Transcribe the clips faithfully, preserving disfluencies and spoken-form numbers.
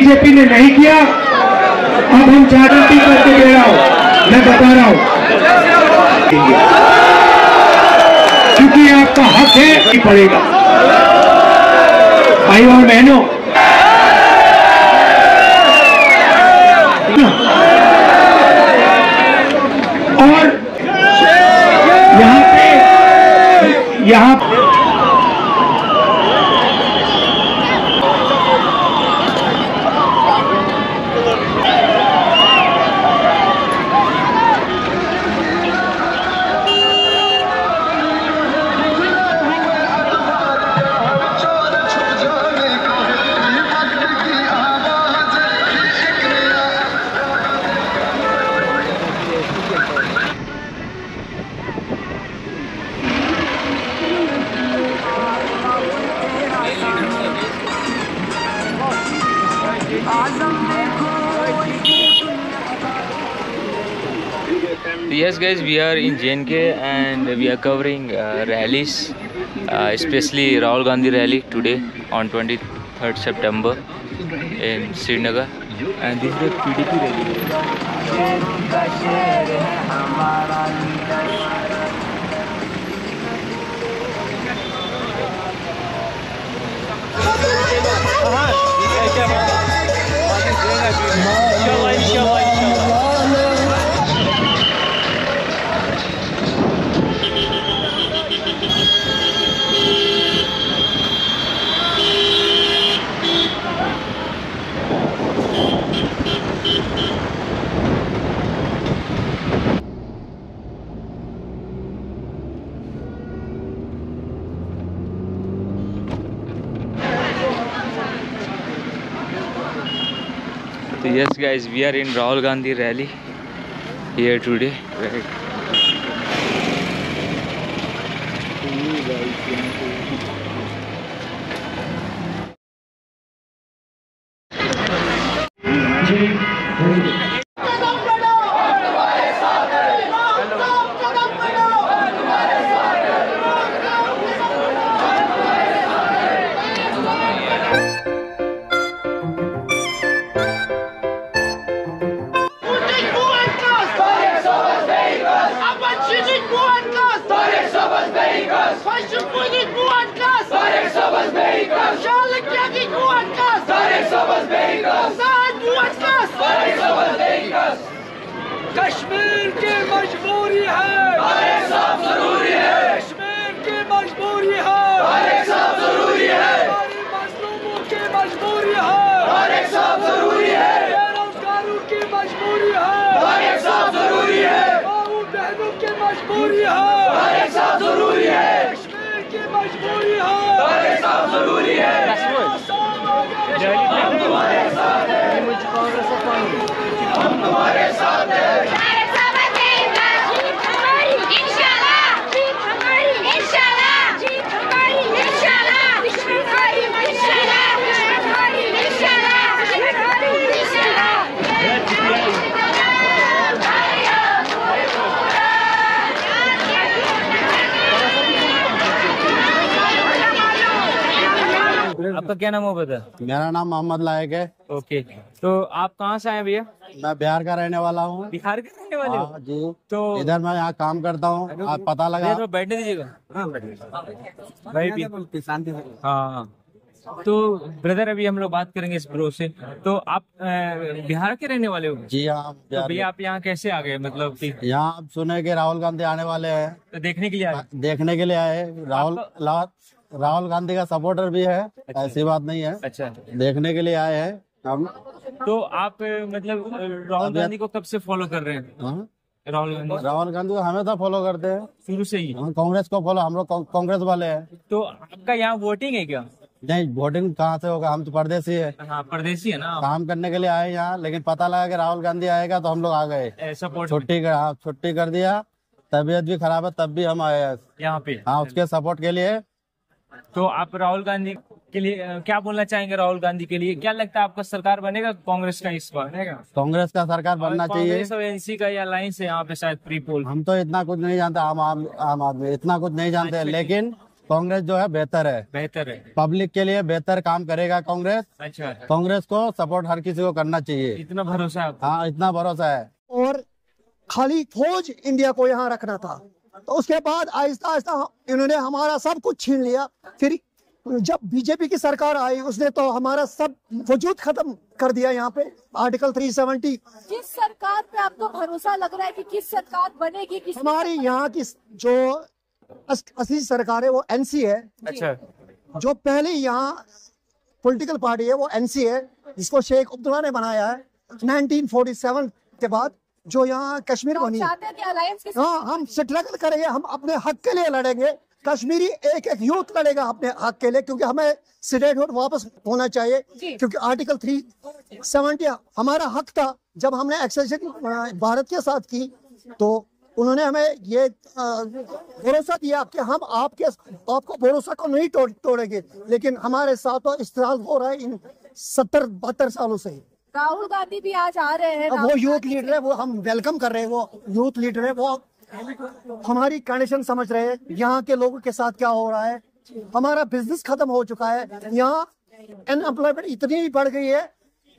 BJP ने नहीं किया, अब हम गारंटी करके दे रहा हूं, मैं बता रहा हूं, क्योंकि आपका हक है कि पड़ेगा। भाइयों और बहनों, और यहाँ पे यहाँ Yes guys, we are in J and K and we are covering uh, rallies, uh, especially Rahul Gandhi rally today on twenty-third September in Srinagar, and this is the P D P rally. So yes guys, we are in Rahul Gandhi rally here today. Right. Kashmir की मजबूरी है, तारिक साहब जरूरी है। कश्मीर की मजबूरी है, तारिक साहब जरूरी है। हमारी मजलूमों की मजबूरी है, तारिक साहब जरूरी है। बेरोजगारों की मजबूरी है, तारिक साहब जरूरी है। माओ बहनों की मजबूरी है, तारिक साहब जरूरी है। कश्मीर की मजबूरी है, तारिक साहब जरूरी है। हम तुम्हारे साथ हैं, हम तुम्हारे साथ हैं। आपका क्या नाम हो बता? मेरा नाम मोहम्मद लायक है। ओके, तो आप कहाँ से आए भैया? मैं बिहार का रहने वाला हूँ। बिहार के रहने वाले हो? जी। तो इधर मैं यहाँ काम करता हूँ। आप पता लगा तो बैठने दीजिएगा। हाँ भाई बिल्कुल शांति से। हाँ, तो ब्रदर अभी हम लोग बात करेंगे इस ब्रो से। तो आप बिहार के रहने वाले हो? जी हाँ। तो भैया आप यहाँ कैसे आ गए? मतलब कि यहाँ आप सुने कि राहुल गांधी आने वाले हैं, तो देखने के लिए आए? देखने के लिए आए। राहुल राहुल गांधी का सपोर्टर भी है। अच्छा। ऐसी बात नहीं है। अच्छा, देखने के लिए आए हैं हम। तो आप मतलब राहुल गांधी को कब से फॉलो कर रहे हैं? हाँ? राहुल गांधी राहुल गांधी को हमेशा फॉलो करते हैं, शुरू से ही। कांग्रेस को फॉलो, हम लोग कांग्रेस वाले हैं। तो आपका यहाँ वोटिंग है क्या? नहीं, वोटिंग कहाँ से होगा, हम तो परदेसी है। हाँ, परदेसी है ना। काम करने के लिए आए यहाँ, लेकिन पता लगा कि राहुल गांधी आएगा तो हम लोग आ गए। सपोर्ट छुट्टी कर हाँ छुट्टी कर दिया, तबीयत भी खराब है तब भी हम आए यहाँ पे। हाँ, उसके सपोर्ट के लिए। तो आप राहुल गांधी के लिए क्या बोलना चाहेंगे? राहुल गांधी के लिए क्या लगता है, आपका सरकार बनेगा कांग्रेस का इस बार? बनेगा कांग्रेस का सरकार बनना चाहिए। एनसी का या अलायंस है यहाँ पे शायद प्री पोल। हम तो इतना कुछ नहीं जानते, आम आम आम आदमी इतना कुछ नहीं जानते। अच्छा, लेकिन कांग्रेस जो है बेहतर है, बेहतर है, पब्लिक के लिए बेहतर काम करेगा कांग्रेस। अच्छा, कांग्रेस को सपोर्ट हर किसी को करना चाहिए, इतना भरोसा है आपको? हाँ इतना भरोसा है। और खाली फौज इंडिया को यहाँ रखना था, तो उसके बाद आहिस्ता आहिस्ता इन्होंने हमारा सब कुछ छीन लिया। फिर जब बीजेपी की सरकार आई उसने तो हमारा सब वजूद खत्म कर दिया। यहाँ पे आर्टिकल तीन सौ सत्तर। किस सरकार पे आपको भरोसा लग रहा है कि किस सरकार बनेगी? किस हमारी यहाँ की जो असली सरकार है वो एनसी है। अच्छा, जो पहले यहाँ पॉलिटिकल पार्टी है वो एनसी है, जिसको शेख अब्दुल्ला ने बनाया है उन्नीस सौ सैंतालीस के बाद, जो यहाँ कश्मीर बनी। हाँ, हम स्ट्रगल करेंगे, हम अपने हक के लिए लड़ेंगे। कश्मीरी एक एक यूथ लड़ेगा अपने हक के लिए, क्योंकि हमें स्टेटहुड वापस होना चाहिए, क्योंकि आर्टिकल तीन सौ सत्तर हमारा हक था। जब हमने एक्सेशन भारत के साथ की तो उन्होंने हमें ये भरोसा दिया कि हम आपके आपको भरोसा को नहीं तोड़, तोड़ेंगे, लेकिन हमारे साथ तो इस्तेमाल हो रहा है इन सत्तर बहत्तर सालों से। राहुल गांधी भी आज आ रहे हैं, वो यूथ लीडर है, वो हम वेलकम कर रहे हैं। वो यूथ लीडर है, वो हमारी कंडीशन समझ रहे हैं, यहाँ के लोगों के साथ क्या हो रहा है। हमारा बिजनेस खत्म हो चुका है, यहाँ अनएम्प्लॉयमेंट इतनी बढ़ गई है।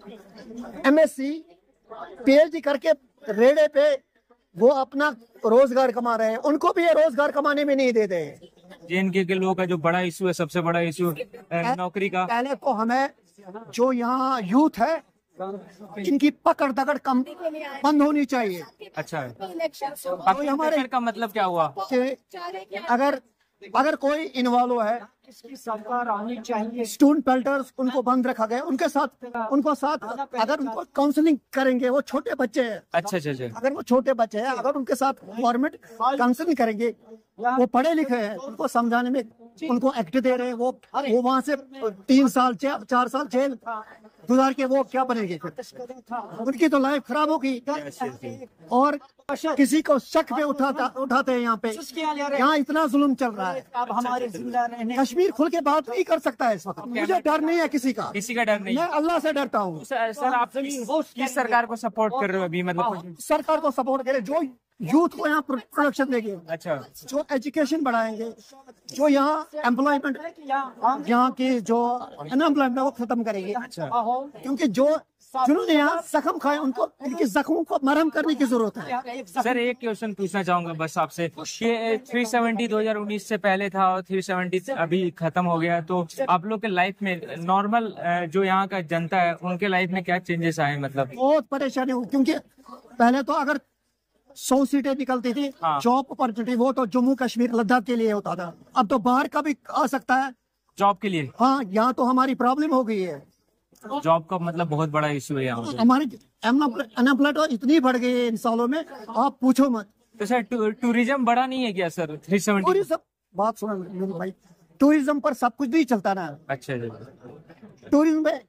एमएससी पीएचडी करके रेड़े पे वो अपना रोजगार कमा रहे हैं, उनको भी ये रोजगार कमाने में नहीं देते हैं। जेएनके के लोगों का जो बड़ा इशू है, सबसे बड़ा इशू नौकरी का। पहले तो हमें जो यहाँ यूथ है इनकी पकड़ दकड़ कम बंद होनी चाहिए। अच्छा, तो हमारे का मतलब क्या हुआ कि अगर अगर कोई इन्वॉल्व है, इसकी सरकार आनी चाहिए। स्टूडेंट पेल्टर्स उनको बंद रखा गया, उनके साथ उनको साथ अगर उनको काउंसलिंग करेंगे, वो छोटे बच्चे हैं। अच्छा अच्छा अच्छा, अगर वो छोटे बच्चे हैं, अगर उनके साथ गवर्नमेंट काउंसलिंग करेंगे, वो पढ़े लिखे हैं, उनको समझाने में उनको एक्ट दे रहे हैं, वो वो वहाँ से तीन साल चार साल जेल गुजार के वो क्या बनेंगे फिर? उनकी तो लाइफ खराब होगी। और किसी को शक पे उठाता उठाते हैं यहाँ पे। यहाँ इतना जुल्म चल रहा है, अब हमारे कश्मीर खुल के बात नहीं कर सकता है इस वक्त। मुझे डर नहीं है किसी का, किसी का डर नहीं। मैं अल्लाह से डरता हूँ। सर, आप किस सरकार को सपोर्ट कर रहे हो अभी? मतलब सरकार को सपोर्ट करे जो यूथ को यहाँ प्रोडक्शन देंगे। अच्छा, जो एजुकेशन बढ़ाएंगे, जो यहाँ एम्प्लॉयमेंट, यहाँ की जो अनएम्प्लॉयमेंट वो खत्म करेंगे। अच्छा, क्योंकि जो जिन्होंने यहाँ जख्म खाए उनको इनके जख्मों को मरहम करने की जरूरत है। सर, एक क्वेश्चन पूछना चाहूंगा बस आपसे। ये तीन सौ सत्तर दो हज़ार उन्नीस से पहले था और तीन सौ सत्तर अभी खत्म हो गया, तो आप लोग के लाइफ में नॉर्मल जो यहाँ का जनता है उनके लाइफ में क्या चेंजेस आए? मतलब बहुत परेशानी हुई, क्योंकि पहले तो अगर सौ सीटें निकलती थी, हाँ। जॉब अपॉर्चुनिटी वो तो जम्मू कश्मीर लद्दाख के लिए होता था, अब तो बाहर का भी आ सकता है जॉब के लिए। हाँ, यहाँ तो हमारी प्रॉब्लम हो गई है। जॉब का मतलब बहुत बड़ा इशू है यहाँ। हमारी अनएम्प्लॉयमेंट इतनी बढ़ गई है इन सालों में, आप पूछो मत। तो सर, टूरिज्म बढ़ा नहीं है क्या सर? तीन सौ सत्तर टूरिज्म, बात सुनो मेरे भाई, टूरिज्म पर सब कुछ नहीं चलता ना। अच्छा, टूरिज्म में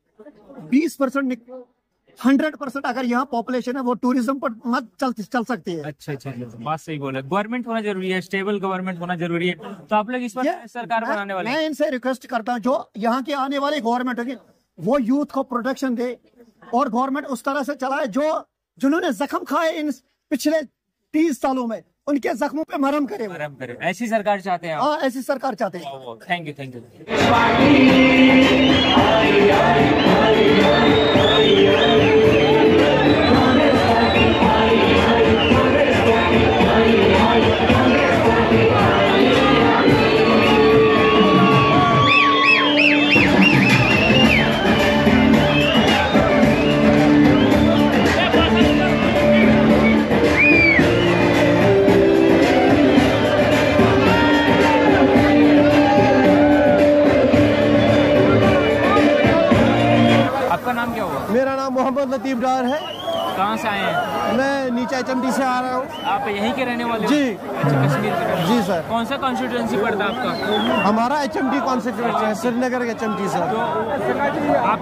बीस परसेंट हंड्रेड परसेंट अगर यहाँ पॉपुलेशन है वो टूरिज्म पर मत चल चल सकती है। अच्छा अच्छा, बात सही बोला। गवर्नमेंट होना जरूरी है, स्टेबल गवर्नमेंट होना जरूरी है। तो आप लोग इस पर सरकार बनाने वाले? मैं इनसे रिक्वेस्ट करता हूँ जो यहाँ की आने वाली गवर्नमेंट होगी वो यूथ को प्रोटेक्शन दे, और गवर्नमेंट उस तरह से चलाए जो जिन्होंने जख्म खाए इन पिछले तीस सालों में उनके जख्मों पे मरहम करे। मरहम करे, ऐसी सरकार चाहते हैं? हाँ, ऐसी सरकार चाहते हैं। Thank you, thank you. मेरा नाम मोहम्मद लतीफ डार है। कहाँ से आए हैं? मैं नीचे एचएमटी से आ रहा हूँ। आप यहीं के रहने वाले? जी। अच्छा, कश्मीर के? जी सर। कौन सा कॉन्स्टिट्यूएंसी पड़ता है आपका? हमारा एचएमटी कॉन्स्टिट्यूएंसी है, श्रीनगर के एचएमटी सर। तो आपका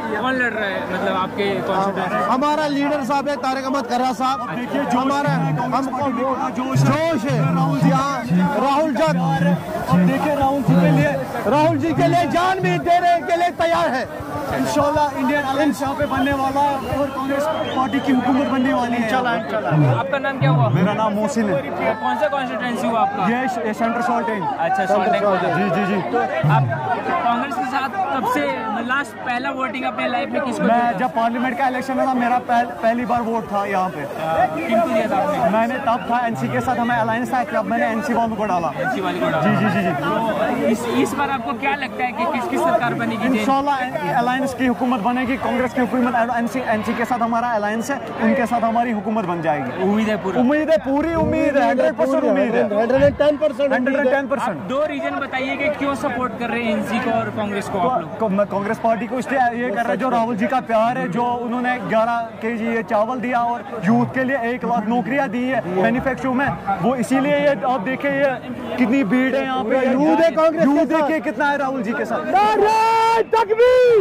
कौन लड़ रहा है, मतलब आपके कॉन्स्टिट्यूएंसी? हमारा लीडर साहब है तारिक अहमद कर्रा साहब। देखिए जो हमारा हमको जोश जोश है यहाँ राहुल जी। अब देखिए राहुल जी के लिए राहुल जी के लिए जान भी देने के लिए तैयार है। इंशाल्लाह इंडियन अलायंस यहाँ पे बनने वाला है और कांग्रेस पार्टी की हुकूमत बनने वाली है इंशाल्लाह। आपका नाम क्या हुआ? मेरा नाम मोहसिन है। कौन सा कॉन्स्टिट्यूएंसी हुआ आपका? ये सेंटर शाल्टेंग। अच्छा, शाल्टेंग। जी जी जी। तो आप कांग्रेस के साथ कब से लास्ट पहला वोटिंग अपने लाइफ में किसको? मैं जब पार्लियामेंट का इलेक्शन में था मेरा पहल, पहली बार वोट था यहाँ पे। किनको दिया था आपने? मैंने तब था एनसी के साथ हमें अलायंस था, तब मैंने एनसी वालों को डाला। एनसी वाले को डाला। जी जी जी जी। तो इस इस बार आपको क्या लगता है कि किसकी सरकार बनेगी? इंशाल्लाह अलायंस की हुकूमत बनेगी, कांग्रेस की हुकूमत। एनसी एनसी के साथ हमारा अलायंस है, उनके साथ हमारी हुकूमत बन जाएगी। उम्मीद है पूरी? उम्मीद है, पूरी उम्मीद है, हंड्रेड परसेंट उम्मीद है, hundred and ten percent hundred and ten percent. दो रीजन बताइए कि क्यों सपोर्ट कर रहे हैं एनसी को और कांग्रेस को आप लोग? मैं कांग्रेस पार्टी को इसलिए ये कर रहा है, जो राहुल जी का प्यार है, जो उन्होंने ग्यारह के जी ये चावल दिया और यूथ के लिए एक लाख नौकरियां दी है मैन्युफैक्चरिंग में, वो इसीलिए ये आप देखिए ये कितनी भीड़ है यहाँ पे। यूथ है कांग्रेस, यूथ देखिए कितना है राहुल जी के साथ। नारे तकबीर,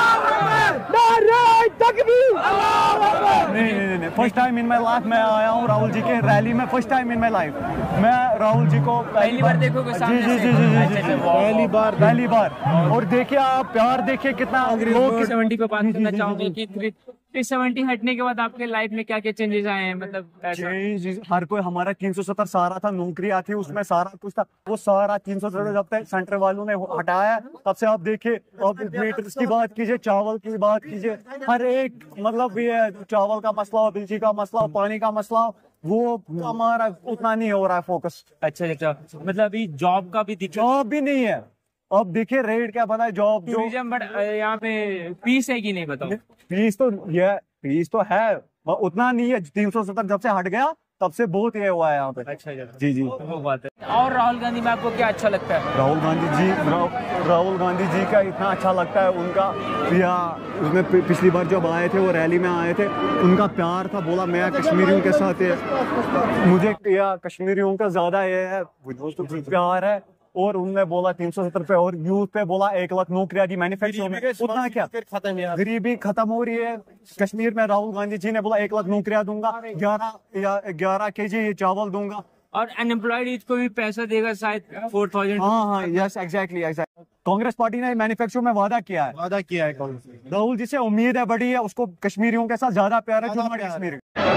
नारे तकबीर। नहीं नहीं नहीं, first time in my life मैं आया हूँ राहुल जी के रैली में, first time in my life मैं राहुल जी को पहली बार देखोगे सामने जी जी जी जी पहली बार पहली बार। और देखिए आप प्यार देखिए कितना। लोग सेवेंटी पे बात करना चाहूंगे कि थ्री सेवेंटी हटने के बाद आपके लाइफ में क्या क्या चेंजेस आए हैं? मतलब चेंज हर कोई, हमारा तीन सौ सत्तर सारा था, नौकरियां थी उसमें, सारा कुछ था, वो सारा तीन सौ सत्तर जब तक सेंटर वालों ने हटाया तब से आप देखिए, अब मीटर्स की बात कीजिए, चावल की बात कीजिए, हर एक मतलब ये चावल का मसला हो, बिजली का मसला हो, पानी का मसला हो, वो हमारा उतना नहीं हो रहा है फोकस। अच्छा अच्छा, मतलब अभी जॉब का भी जॉब भी नहीं है। अब देखिए रेट क्या बना है जॉब जो बट यहाँ पे फीस है कि नहीं बताओ? फीस तो ये फीस तो है, उतना नहीं है। तीन सौ सत्तर जब से हट गया तब से बहुत ये हुआ है यहाँ पे। अच्छा जी जी, वो बात है। और राहुल गांधी में आपको क्या अच्छा लगता है? राहुल गांधी जी राहुल गांधी जी का इतना अच्छा लगता है उनका, या उसमें पिछली बार जब आए थे वो रैली में आए थे, उनका प्यार था, बोला मैं कश्मीरियों के साथ है, मुझे या कश्मीरियों का ज्यादा ये है प्यार है। और उनने बोला तीन सौ सत्तर पे और यूथ पे बोला एक लाख नौकरियां दी मैन्युफैक्चरिंग में, उतना क्या गरीबी खत्म हो रही है कश्मीर में। राहुल गांधी जी ने बोला एक लाख नौकरियां दूंगा, ग्यारह या ग्यारह के जी चावल दूंगा, और अनएम्प्लॉयड यूथ को भी पैसा देगा शायद फोर थाउजेंड। हाँ हाँ yes exactly exactly. Congress party ने मैन्युफैक्चरिंग में वादा किया है, वादा किया है कांग्रेस। राहुल जी से उम्मीद है बड़ी है, उसको कश्मीरियों के साथ ज्यादा प्यार है जो हमारे कश्मीरी।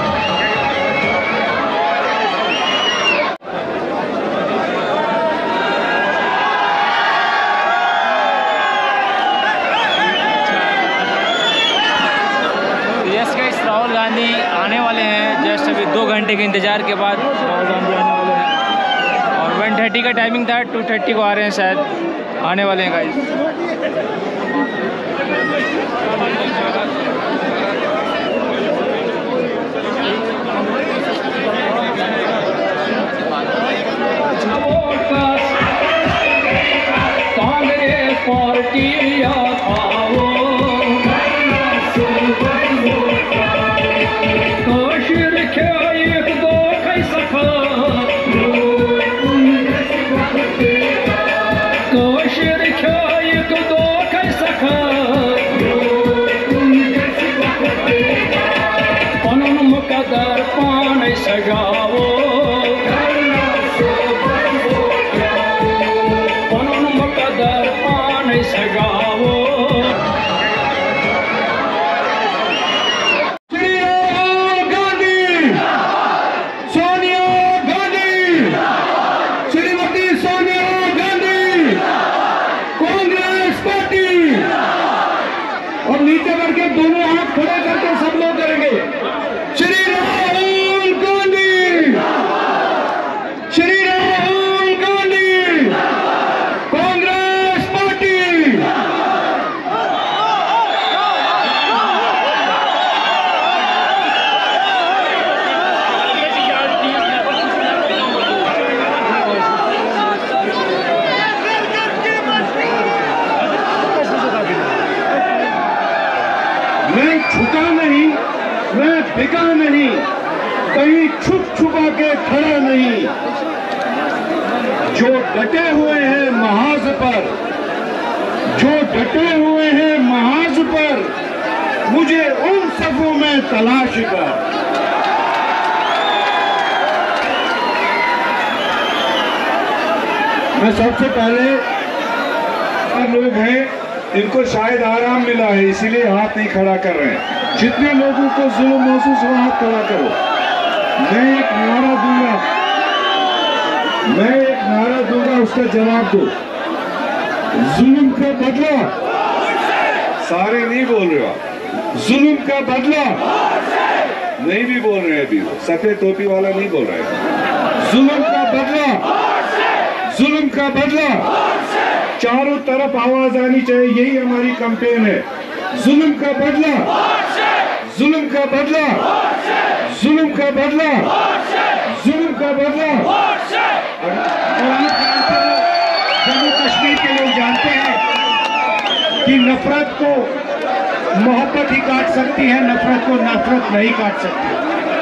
राहुल गांधी आने वाले हैं, जस्ट अभी दो घंटे के इंतजार के बाद राहुल गांधी आने वाले हैं, और वन थर्टी का टाइमिंग था, टू थर्टी को आ रहे हैं शायद, आने वाले हैं गाइस। कांग्रेस पार्टी बिका नहीं, कहीं छुप छुपा के खड़ा नहीं, जो डटे हुए हैं महाज पर, जो डटे हुए हैं महाज पर, मुझे उन सफों में तलाश कर। मैं सबसे पहले लोग हैं इनको शायद आराम मिला है इसीलिए हाथ नहीं खड़ा कर रहे हैं। जितने लोगों को जुल्म महसूस हुआ हाथ खड़ा करो। मैं एक नारा दूंगा, मैं एक नारा दूंगा, उसका जवाब दो। जुल्म का बदला, सारे नहीं बोल रहे आप, जुल्म का बदला नहीं भी बोल रहे अभी, सफेद टोपी वाला नहीं बोल रहे। जुल्म का बदला, जुल्म का बदला, चारों तरफ आवाज आनी चाहिए, यही हमारी कैंपेन है। जुल्म का बदला, जुल्म का बदला, जुल्म का बदला, जुल्म का बदला। और आप जानते हो, जम्मू कश्मीर के लोग जानते हैं कि नफरत को मोहब्बत ही काट सकती है, नफरत को नफरत नहीं काट सकती।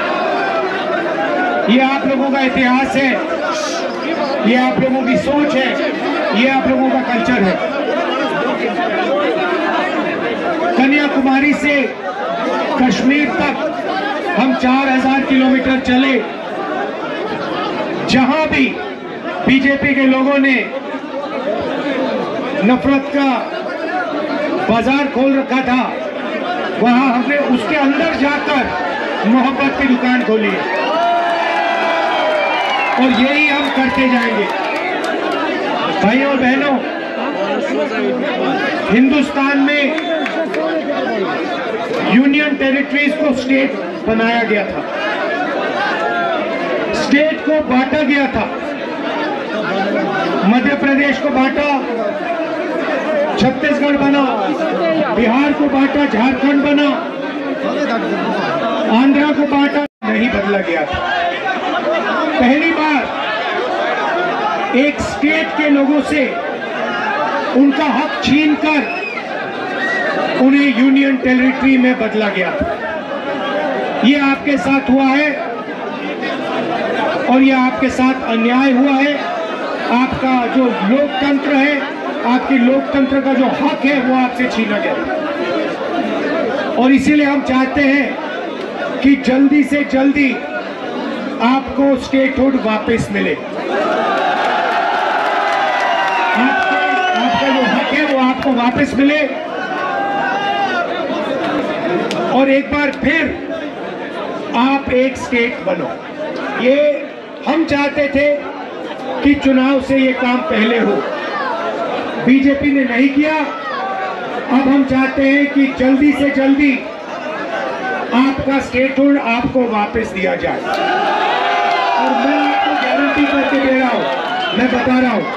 ये आप लोगों का इतिहास है, ये आप लोगों की सोच है, ये आप लोगों का कल्चर है। कन्याकुमारी से कश्मीर तक हम चार हजार किलोमीटर चले, जहां भी बीजेपी के लोगों ने नफरत का बाजार खोल रखा था, वहां हमने उसके अंदर जाकर मोहब्बत की दुकान खोली है और यही हम करते जाएंगे। भाइयों और बहनों, हिंदुस्तान में यूनियन टेरिटरीज को स्टेट बनाया गया था, स्टेट को बांटा गया था। मध्य प्रदेश को बांटा, छत्तीसगढ़ बना, बिहार को बांटा, झारखंड बना, आंध्रा को बांटा, नहीं बदला गया था। पहली बार एक स्टेट के लोगों से उनका हक छीनकर उन्हें यूनियन टेरिटरी में बदला गया था। ये आपके साथ हुआ है और ये आपके साथ अन्याय हुआ है। आपका जो लोकतंत्र है, आपके लोकतंत्र का जो हक है, वो आपसे छीना गया और इसीलिए हम चाहते हैं कि जल्दी से जल्दी आपको स्टेटहुड वापस मिले। आपके आपका जो हक है वो आपको वापस मिले और एक बार फिर आप एक स्टेट बनो। ये हम चाहते थे कि चुनाव से ये काम पहले हो, बीजेपी ने नहीं किया। अब हम चाहते हैं कि जल्दी से जल्दी आपका स्टेटहुड आपको वापस दिया जाए और मैं आपको गारंटी करके दे रहा हूं, मैं बता रहा हूं,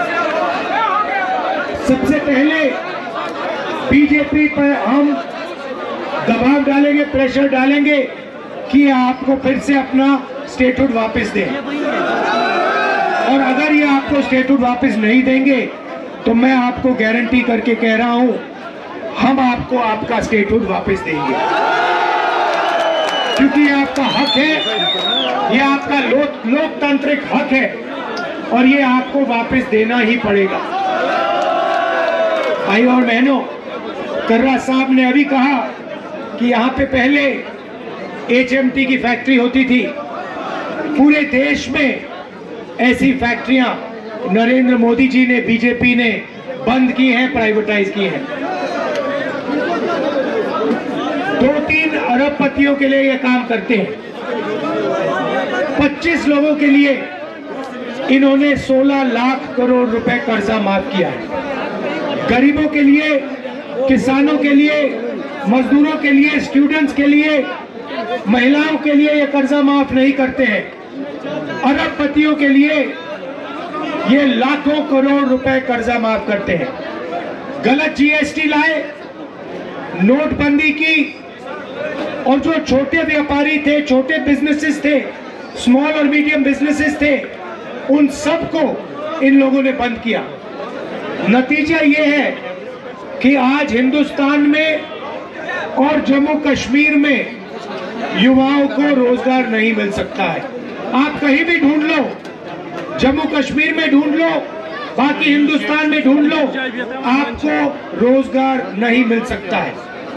सबसे पहले बीजेपी पर हम दबाव डालेंगे, प्रेशर डालेंगे कि आपको फिर से अपना स्टेटहुड वापस दें और अगर ये आपको स्टेटहुड वापस नहीं देंगे तो मैं आपको गारंटी करके कह रहा हूं, हम आपको आपका स्टेटहुड वापस देंगे, क्योंकि ये आपका हक है, ये आपका लोक लोकतांत्रिक हक है और ये आपको वापस देना ही पड़ेगा। भाइयों और बहनों, कर्रा साहब ने अभी कहा कि यहाँ पे पहले एच एम टी की फैक्ट्री होती थी। पूरे देश में ऐसी फैक्ट्रियां नरेंद्र मोदी जी ने, बीजेपी ने बंद की हैं, प्राइवेटाइज की हैं। दो तीन अरबपतियों के लिए ये काम करते हैं। पच्चीस लोगों के लिए इन्होंने सोलह लाख करोड़ रुपए कर्जा माफ किया है। गरीबों के लिए, किसानों के लिए, मजदूरों के लिए, स्टूडेंट्स के लिए, महिलाओं के लिए ये कर्जा माफ नहीं करते हैं। अरबपतियों के लिए ये लाखों करोड़ रुपए कर्जा माफ करते हैं। गलत जी एस टी लाए, नोटबंदी की और जो छोटे व्यापारी थे, छोटे बिजनेसेस थे, स्मॉल और मीडियम बिजनेसेस थे, उन सबको इन लोगों ने बंद किया। नतीजा ये है कि आज हिंदुस्तान में और जम्मू कश्मीर में युवाओं को रोजगार नहीं मिल सकता है। आप कहीं भी ढूंढ लो, जम्मू कश्मीर में ढूंढ लो, बाकी हिंदुस्तान में ढूंढ लो, आपको रोजगार नहीं मिल सकता है।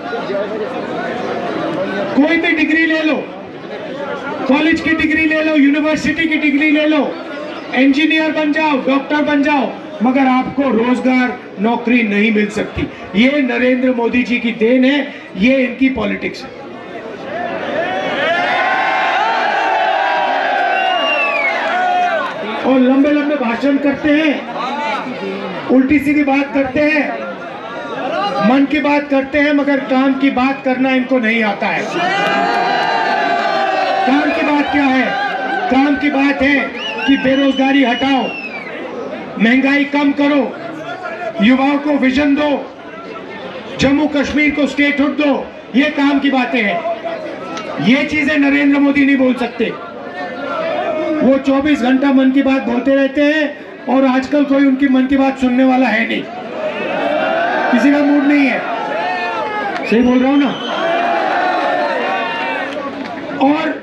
कोई भी डिग्री ले लो, कॉलेज की डिग्री ले लो, यूनिवर्सिटी की डिग्री ले लो, इंजीनियर बन जाओ, डॉक्टर बन जाओ, मगर आपको रोजगार नौकरी नहीं मिल सकती। ये नरेंद्र मोदी जी की देन है, ये इनकी पॉलिटिक्स है। और लंबे लंबे भाषण करते हैं, उल्टी सीधी बात करते हैं, मन की बात करते हैं, मगर काम की बात करना इनको नहीं आता है। काम की बात क्या है? काम की बात है कि बेरोजगारी हटाओ, महंगाई कम करो, युवाओं को विजन दो, जम्मू कश्मीर को स्टेटहुड दो, ये काम की बातें हैं। ये चीजें नरेंद्र मोदी नहीं बोल सकते। वो चौबीस घंटा मन की बात बोलते रहते हैं और आजकल कोई उनकी मन की बात सुनने वाला है नहीं, किसी का मूड नहीं है। सही बोल रहा हूं ना? और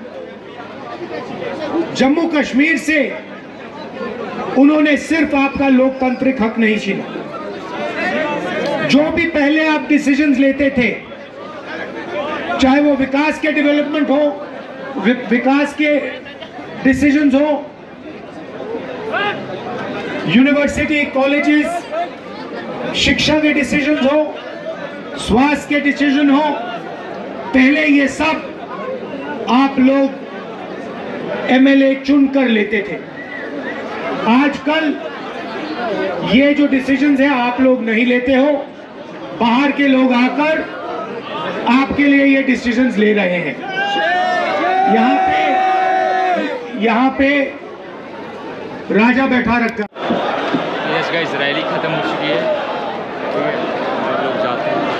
जम्मू कश्मीर से उन्होंने सिर्फ आपका लोकतांत्रिक हक नहीं छीना। जो भी पहले आप डिसीजंस लेते थे, चाहे वो विकास के डेवलपमेंट हो, वि, विकास के डिसीजंस हो, यूनिवर्सिटी कॉलेजेस शिक्षा के डिसीजंस हो, स्वास्थ्य के डिसीजन हो, पहले ये सब आप लोग एमएलए चुन कर लेते थे। आजकल ये जो डिसीजंस है आप लोग नहीं लेते हो, बाहर के लोग आकर आपके लिए ये डिसीजंस ले रहे हैं। यहाँ पे यहाँ पे राजा बैठा रखा। यस गाइस, रैली खत्म हो चुकी है, ठीक है, सब लोग जाते हैं।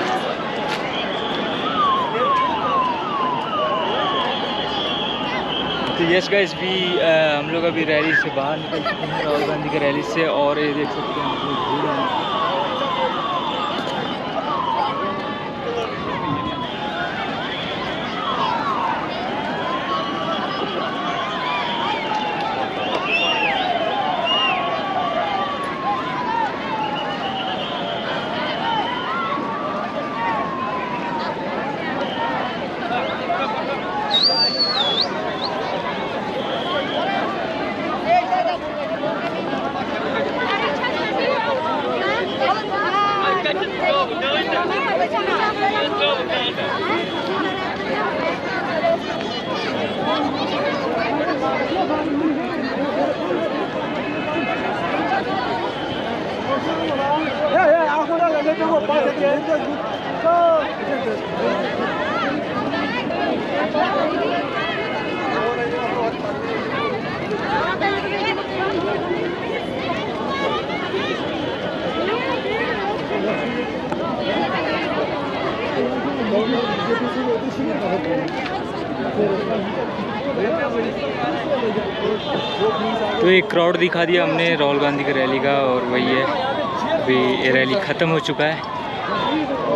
तो यस गाइस, भी हम लोग अभी रैली से बाहर निकल चुके हैं, राहुल गांधी की रैली से, और ये देख सकते हैं हम लोग भीड़ हैं। तो एक क्राउड दिखा दिया हमने राहुल गांधी की रैली का, और वही है, अभी ये रैली ख़त्म हो चुका है।